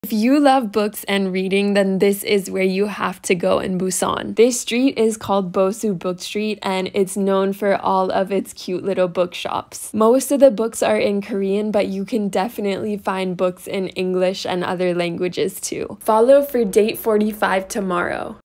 If you love books and reading, then this is where you have to go in Busan. This street is called Bosu Book Street, and it's known for all of its cute little bookshops. Most of the books are in Korean, but you can definitely find books in English and other languages too. Follow for date 45 tomorrow.